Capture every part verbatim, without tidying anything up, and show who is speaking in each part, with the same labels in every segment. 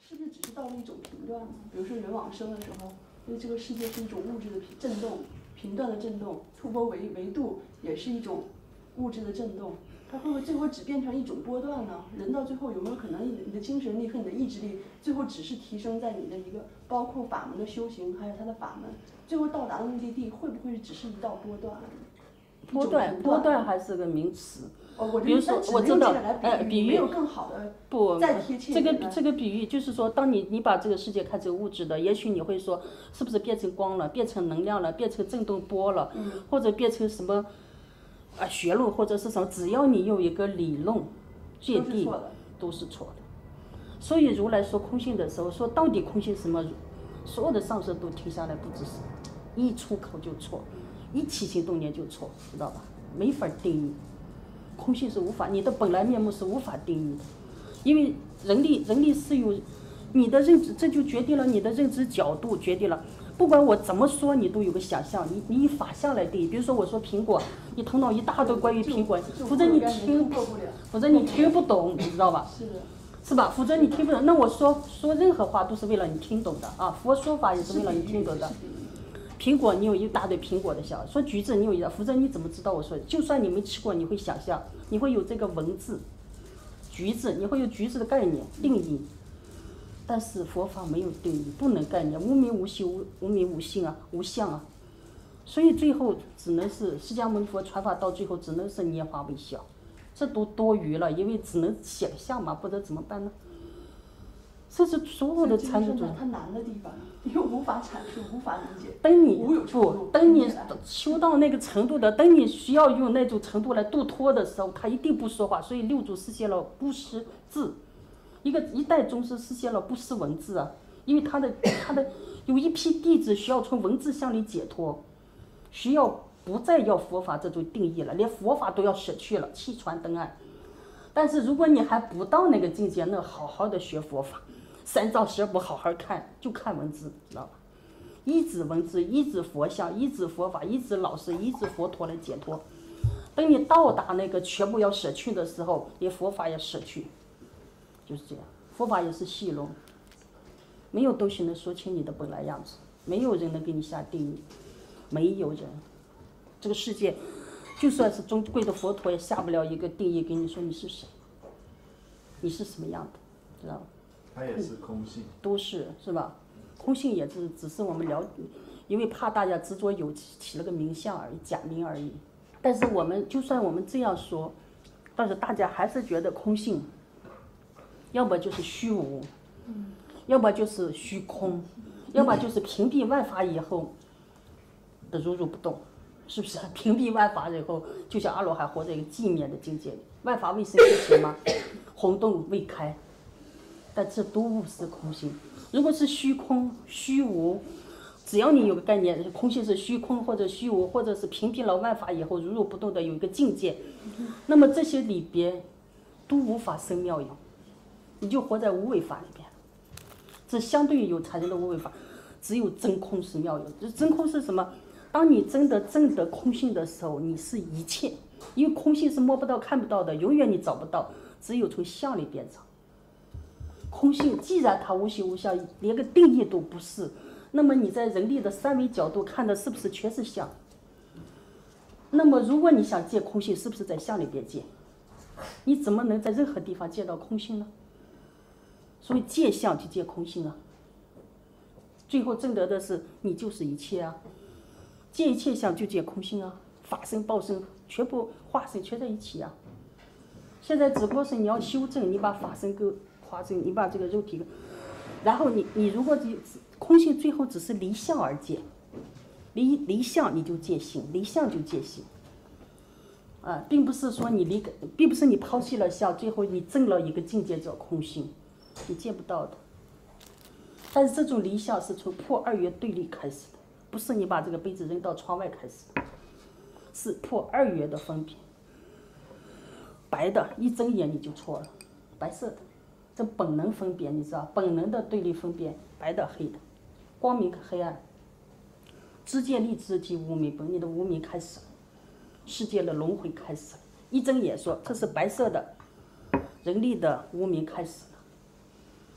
Speaker 1: 是不是只是到了一种频段呢？比如说人往生的时候，因为这个世界是一种物质的震动，频段的震动，触波维维度也是一种物质的震动，它会不会最后只变成一种波段呢？人到最后有没有可能你的你的精神力和你的意志力，最后只是提升在你的一个包括法门的修行，还有它的法门，最后到达的目的地会不会只是一道波段而已？
Speaker 2: 波段波段还是个名词。
Speaker 1: 哦，我
Speaker 2: 比如说，我知道，呃，比喻
Speaker 1: 没有更好的
Speaker 2: 不，
Speaker 1: 再贴切
Speaker 2: 这个这个比喻就是说，当你你把这个世界看成物质的，也许你会说，是不是变成光了，变成能量了，变成振动波了，
Speaker 1: 嗯、
Speaker 2: 或者变成什么啊学论或者是什么，只要你有一个理论界定，都是错的。所以如来说空性的时候，说到底空性什么，所有的上师都停下来不吱声，一出口就错，一起心动念就错，知道吧？没法定义。空性是无法，你的本来面目是无法定义的，因为人力人力是有你的认知，这就决定了你的认知角度，决定了不管我怎么说，你都有个想象，你你以法相来定义。比如说我说苹果，你头脑一大堆关于苹果，否则你听，否则你听不懂，你知道吧？
Speaker 1: 是的，
Speaker 2: 是吧？否则你听不懂。那我说说任何话都是为了你听懂的啊，佛说法也是为了你听懂的。苹果，你有一大堆苹果的想说橘子，你有一大，否则你怎么知道我说？就算你没吃过，你会想象，你会有这个文字。橘子，你会有橘子的概念定义，但是佛法没有定义，不能概念，无名无性，无无名无性啊，无相啊，所以最后只能是释迦牟尼佛传法到最后只能是拈花微笑，这都多余了，因为只能想象嘛，不知道怎么办呢？这是所有的参与者，
Speaker 1: 它难的地方，因为无法阐述，无法理解。
Speaker 2: 等你
Speaker 1: 不，
Speaker 2: 等你修到那个程度的，等你需要用那种程度来度脱的时候，他一定不说话。所以六祖实现了不识字，一个一代宗师实现了不识文字啊，因为他的他的有一批弟子需要从文字向里解脱，需要不再要佛法这种定义了，连佛法都要舍去了，弃船登岸。但是如果你还不到那个境界，那好好的学佛法。三藏十二部好好看，就看文字，知道吧？一指文字，一指佛像，一指佛法，一指老师，一指佛陀来解脱。等你到达那个全部要舍去的时候，连佛法也舍去，就是这样。佛法也是戏论，没有东西能说清你的本来样子，没有人能给你下定义，没有人。这个世界，就算是尊贵的佛陀也下不了一个定义给你说你是谁，你是什么样的，知道吧？
Speaker 3: 它也是空性，
Speaker 2: 都是是吧？空性也是只是我们了，因为怕大家执着有起了个名相而已，假名而已。但是我们就算我们这样说，但是大家还是觉得空性，要么就是虚无，要么就是虚空，要么就是屏蔽万法以后的如如不动，是不是？屏蔽万法以后，就像阿罗汉活在一个寂灭的境界里，万法未生之前吗？红洞未开。但这都是空性。如果是虚空、虚无，只要你有个概念，空性是虚空或者虚无，或者是屏蔽了万法以后如如不动的有一个境界，那么这些里边都无法生妙有，你就活在无为法里边。这相对于有产生的无为法，只有真空是妙有。这真空是什么？当你真的证得空性的时候，你是一切，因为空性是摸不到、看不到的，永远你找不到，只有从相里边找。空性既然它无形无相，连个定义都不是，那么你在人力的三维角度看的是不是全是相？那么如果你想见空性，是不是在相里边见？你怎么能在任何地方见到空性呢？所以见相就见空性啊。最后证得的是你就是一切啊，见一切相就见空性啊，法身报身全部化身全在一起啊。现在只不过是你要修正，你把法身给化身，你把这个肉体，然后你你如果空性最后只是离相而见，离离相你就见性，离相就见性，啊，并不是说你离，并不是你抛弃了相，最后你证了一个境界叫空性，你见不到的。但是这种离相是从破二元对立开始的，不是你把这个杯子扔到窗外开始的，是破二元的分别。白的一睁眼你就错了，白色的。这本能分别，你知道，本能的对立分别，白的黑的，光明和黑暗，知见立知即无明本，你的无明开始了，世界的轮回开始了。一睁眼说这是白色的，人力的无明开始了。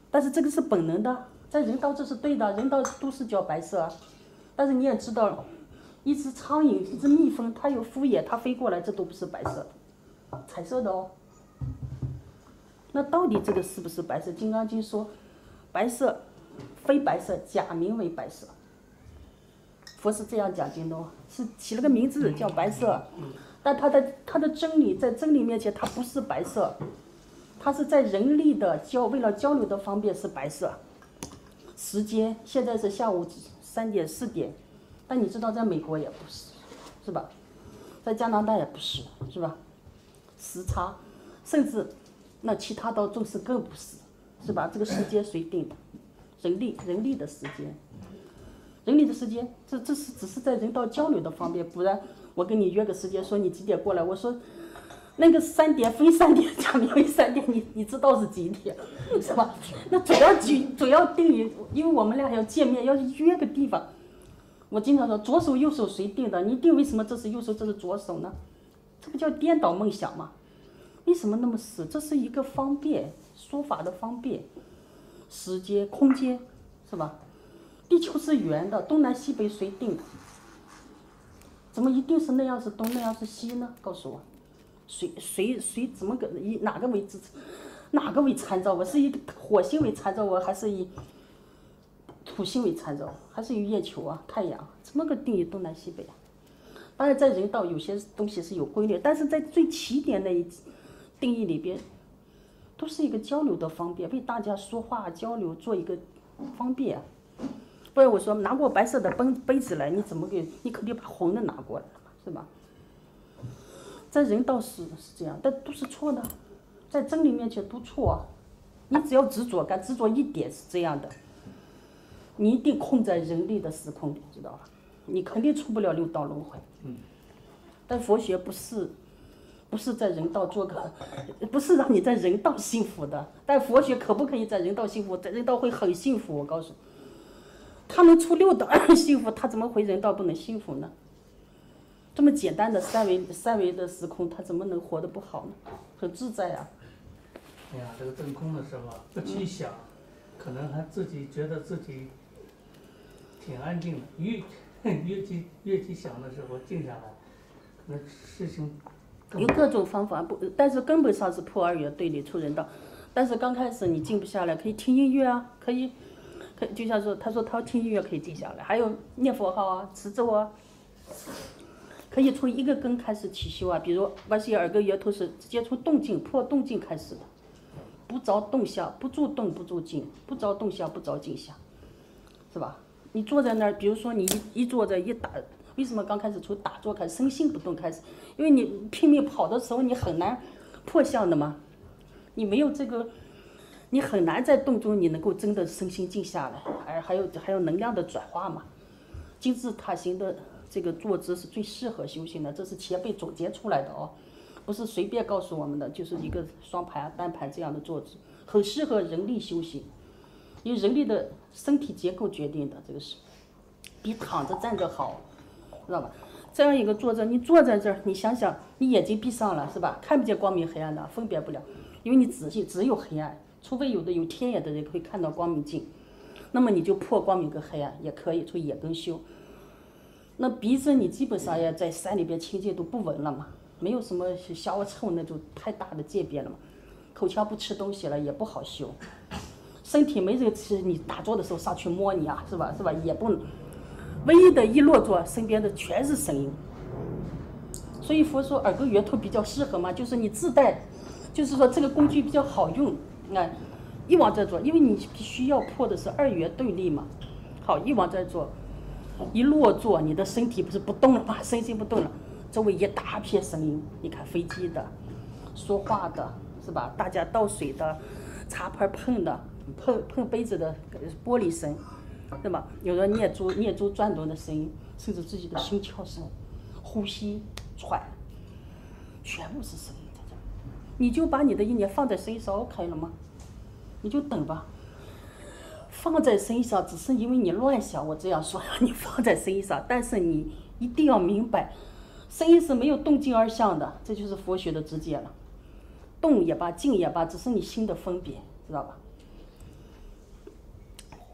Speaker 2: 但是这个是本能的，在人道这是对的，人道都是叫白色，但是你也知道，一只苍蝇、一只蜜蜂，它有复眼，它飞过来，这都不是白色的，彩色的哦。那到底这个是不是白色？《金刚经》说，白色非白色，假名为白色。佛是这样讲经的哦，是起了个名字叫白色，但它的它的真理在真理面前它不是白色，它是在人力的交为了交流的方便是白色。时间现在是下午三点四点，但你知道在美国也不是，是吧？在加拿大也不是，是吧？时差，甚至那其他到重视更不是，是吧？这个时间谁定的？人力人力的时间。人力的时间，这这是只是在人道交流的方面，不然我跟你约个时间，说你几点过来，我说那个三点非三点，假名为三点，你你知道是几点，是吧？那主要举主要定义，因为我们俩要见面，要约个地方。我经常说左手右手谁定的？你定为什么这是右手，这是左手呢？这不叫颠倒梦想吗？为什么那么死？这是一个方便说法的方便，时间空间，是吧？地球是圆的，东南西北谁定的？怎么一定是那样是东，那样是西呢？告诉我，谁谁谁怎么个以哪个为支持，哪个为参照？我是以火星为参照，我还是以土星为参照，还是以月球啊、太阳？怎么个定义东南西北啊？当然，在人道有些东西是有规律，但是在最起点那一定义里边，都是一个交流的方便，为大家说话交流做一个方便啊。不然我说拿过白色的杯杯子来，你怎么给？你肯定把红的拿过来了嘛，是吧？在人道是是这样，但都是错的，在真理面前都错啊。你只要执着，敢执着一点是这样的，你一定困在人力的时空里，知道吧？你肯定出不了六道轮回。但佛学不是，不是在人道做个，不是让你在人道幸福的。但佛学可不可以在人道幸福？在人道会很幸福，我告诉你。他能出六道幸福，他怎么回人道不能幸福呢？这么简单的三维三维的时空，他怎么能活得不好呢？很自在啊。
Speaker 3: 哎呀，这个真空的时候不去想，可能还自己觉得自己挺安静的，越越去越去想的时候静下来，可能事情
Speaker 2: 有各种方法，不，但是根本上是破二元对立出人道。但是刚开始你静不下来，可以听音乐啊，可以。可就像说，他说他听音乐可以静下来，还有念佛号啊、持咒啊，可以从一个根开始起修啊。比如关系耳根圆头是直接从动静破动静开始的，不着动相，不住动不住静，不着动相不着静相，是吧？你坐在那儿，比如说你一一坐着一打，为什么刚开始从打坐开始，身心不动开始？因为你拼命跑的时候，你很难破相的嘛，你没有这个。你很难在动中你能够真的身心静下来，还还有还有能量的转化嘛。金字塔形的这个坐姿是最适合修行的，这是前辈总结出来的哦，不是随便告诉我们的，就是一个双盘单盘这样的坐姿，很适合人力修行，因为人力的身体结构决定的，这个是比躺着站着好，知道吧？这样一个坐着，你坐在这儿，你想想，你眼睛闭上了是吧？看不见光明黑暗的，分别不了，因为你仔细只有黑暗。除非有的有天眼的人会看到光明镜，那么你就破光明跟黑暗也可以从眼根修。那鼻子你基本上也在山里边清净都不闻了嘛，没有什么香臭那种太大的界别了嘛。口腔不吃东西了也不好修，身体没人吃，你打坐的时候上去摸你啊，是吧？是吧？也不能，唯一的一落座，身边的全是声音。所以佛说耳根圆头比较适合嘛，就是你自带，就是说这个工具比较好用。哎，一往这做，因为你必须要破的是二元对立嘛。好，一往这做，一落座，你的身体不是不动了吗？身心不动了，周围一大片声音。你看飞机的、说话的，是吧？大家倒水的、茶盘碰的、碰碰杯子的玻璃声，对吧？有的念珠念珠转动的声音，甚至自己的心跳声、呼吸、喘，全部是声音。你就把你的意念放在身上 OK 了吗？你就等吧。放在身上只是因为你乱想，我这样说让你放在身上，但是你一定要明白，声音是没有动静二相的，这就是佛学的直接了。动也罢，静也罢，只是你心的分别，知道吧？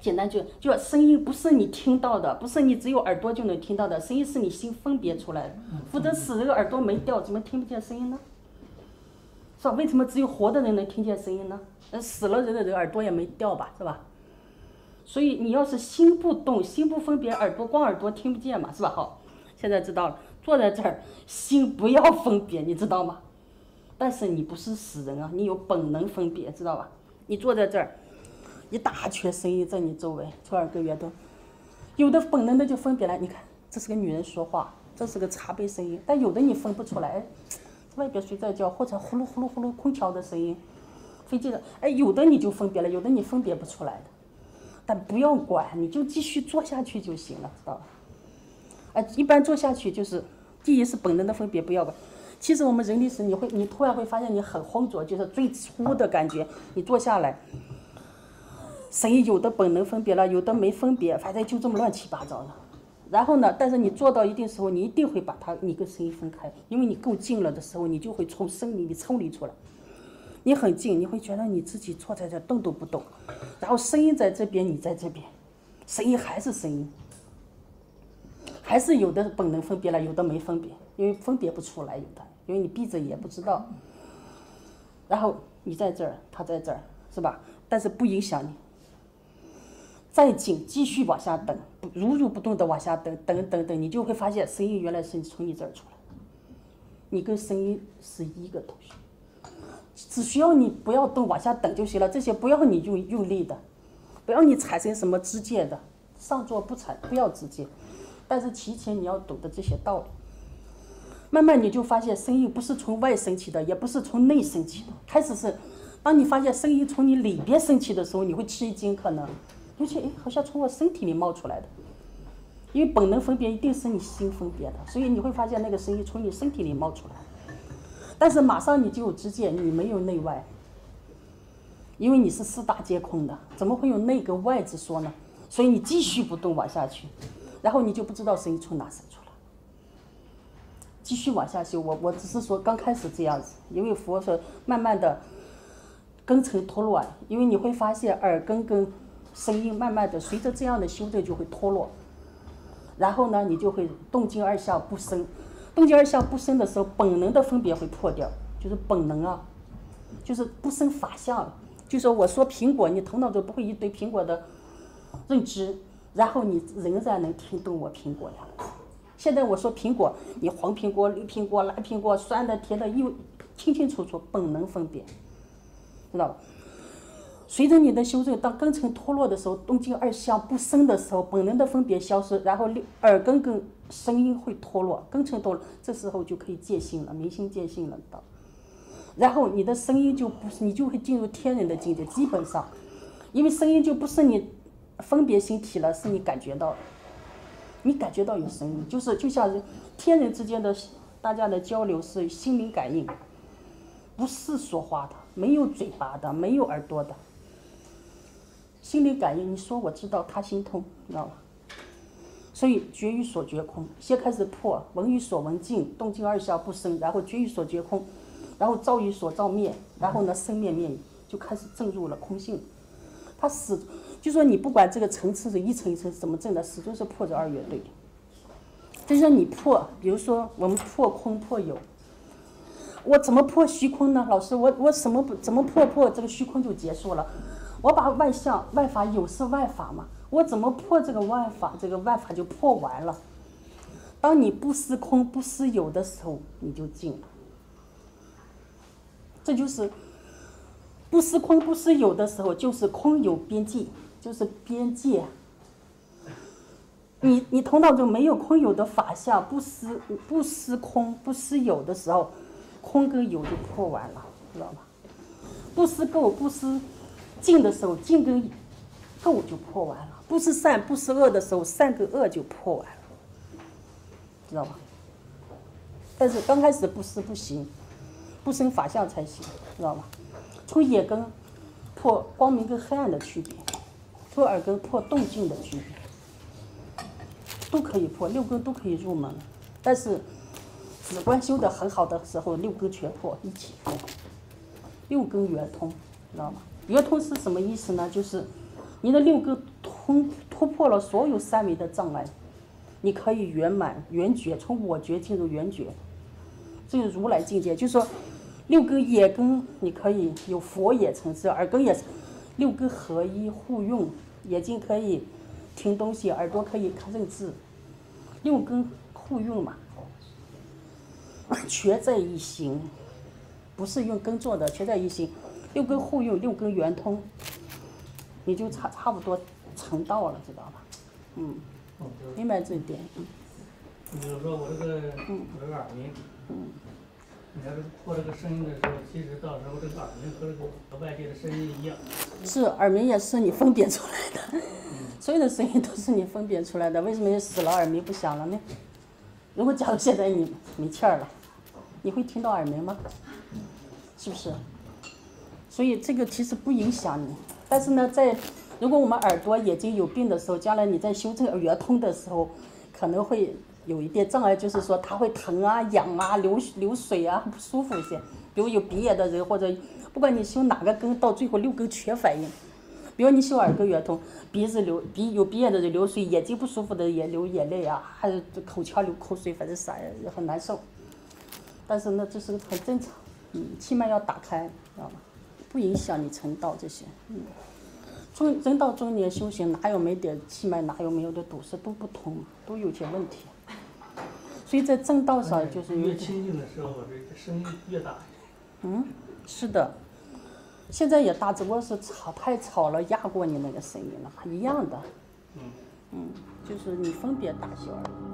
Speaker 2: 简单就就声音不是你听到的，不是你只有耳朵就能听到的，声音是你心分别出来的。否则死这个耳朵没掉，怎么听不见声音呢？是吧？为什么只有活的人能听见声音呢？那死了人的人耳朵也没掉吧，是吧？所以你要是心不动，心不分别，耳朵光耳朵听不见嘛，是吧？好，现在知道了，坐在这儿，心不要分别，你知道吗？但是你不是死人啊，你有本能分别，知道吧？你坐在这儿，一大圈声音在你周围，出耳根圆通，有的本能的就分别了。你看，这是个女人说话，这是个茶杯声音，但有的你分不出来，外边谁在叫，或者呼噜呼噜呼噜空调的声音，飞机的，哎，有的你就分别了，有的你分别不出来的。但不要管，你就继续做下去就行了，知道吧？哎，一般做下去就是，第一是本能的分别，不要管。其实我们人力时，你会，你突然会发现你很浑浊，就是最初的感觉。你坐下来，声音有的本能分别了，有的没分别，反正就这么乱七八糟的。然后呢，但是你做到一定时候，你一定会把它，你跟声音分开，因为你够近了的时候，你就会从声里里抽离出来。你很近，你会觉得你自己坐在这动都不动，然后声音在这边，你在这边，声音还是声音，还是有的本能分别了，有的没分别，因为分别不出来，有的，因为你闭着也不知道。然后你在这儿，他在这儿，是吧？但是不影响你。再近，继续往下等，如如不动的往下等，等等等，你就会发现声音原来是从你这儿出来的，你跟声音是一个东西。只需要你不要动，往下等就行了。这些不要你用用力的，不要你产生什么直接的，上座不产，不要直接。但是提前你要懂得这些道理。慢慢你就发现声音不是从外升起的，也不是从内升起的。开始是，当你发现声音从你里边升起的时候，你会吃一惊，可能，尤其哎，好像从我身体里冒出来的。因为本能分别一定是你心分别的，所以你会发现那个声音从你身体里冒出来。但是马上你就有知见，你没有内外，因为你是四大皆空的，怎么会有内跟外之说呢？所以你继续不动往下去，然后你就不知道声音从哪生出来。继续往下修，我我只是说刚开始这样子，因为佛说慢慢的根尘脱落，因为你会发现耳根跟声音慢慢的随着这样的修正就会脱落，然后呢你就会动静二相不生。动静二相不生的时候，本能的分别会破掉，就是本能啊，就是不生法相了。就说我说苹果，你头脑中不会一堆苹果的认知，然后你仍然能听懂我苹果呀。现在我说苹果，你黄苹果、绿苹果、蓝苹果、酸的、甜的，又清清楚楚，本能分别，知道吧？随着你的修正，当根尘脱落的时候，动静二相不生的时候，本能的分别消失，然后耳根跟声音会脱落，根尘脱落，这时候就可以见性了，明心见性了，到。然后你的声音就不是，你就会进入天人的境界，基本上，因为声音就不是你分别心体了，是你感觉到，你感觉到有声音，就是就像天人之间的大家的交流是心灵感应，不是说话的，没有嘴巴的，没有耳朵的。心灵感应，你说我知道，他心通，知道吧？所以觉与所觉空，先开始破，闻与所闻尽，动静二相不生，然后觉与所觉空，然后照与所照灭，然后呢生灭灭已，就开始证入了空性。它始，就说你不管这个层次是一层一层怎么证的，始终是破着二元对。就像你破，比如说我们破空破有，我怎么破虚空呢？老师，我我什么怎么破破这个虚空就结束了？我把外相外法有是外法嘛，我怎么破这个外法？这个外法就破完了。当你不思空不思有的时候，你就静了。这就是不思空不思有的时候，就是空有边际，就是边界。你你头脑中没有空有的法相，不思不思空不思有的时候，空跟有就破完了，知道吧？不思垢不思净的时候，净跟垢就破完了；不是善不是恶的时候，善跟恶就破完了，知道吧？但是刚开始不思不行，不生法相才行，知道吧？从眼根破光明跟黑暗的区别，从耳根破动静的区别，都可以破，六根都可以入门。但是止观修得很好的时候，六根全破，一起破，六根圆通，知道吗？圆通是什么意思呢？就是你的六根通突破了所有三维的障碍，你可以圆满圆觉，从我觉进入圆觉，这个如来境界。就是说，六根眼根你可以有佛眼层次，耳根也是六根合一互用，眼睛可以听东西，耳朵可以看认字，六根互用嘛，全在一心，不是用根做的，全在一心，六根互用，六根圆通，你就差差不多成道了，知道吧？嗯，明白这一点。嗯。
Speaker 3: 你比如说我这个我这个耳鸣，嗯，你要是破这个声音的时候，其实到时候这个耳鸣和这个和外界的声音一样。
Speaker 2: 是耳鸣也是你分辨出来的，所有的声音都是你分辨出来的。为什么你死了耳鸣不响了呢？如果假如现在你没气儿了，你会听到耳鸣吗？是不是？所以这个其实不影响你，但是呢，在如果我们耳朵眼睛有病的时候，将来你在修正耳通的时候，可能会有一点障碍，就是说它会疼啊、痒啊、流流水啊，不舒服一些。比如有鼻炎的人，或者不管你修哪个根，到最后六根全反应。比如你修耳根圆通，鼻子流鼻有鼻炎的人流水，眼睛不舒服的也流眼泪啊，还有口腔流口水，反正啥也很难受。但是呢，这是很正常，嗯，气脉要打开，知道吗？不影响你成道这些，嗯。中人到中年修行，哪有没点气脉，哪有没有的堵塞，都不通，都有些问题。所以在正道上就是
Speaker 3: 越清净的时候，这个声音越大。
Speaker 2: 嗯，是的，现在也大，只不过是吵太吵了，压过你那个声音了，一样的。嗯。嗯，就是你分别大小而已。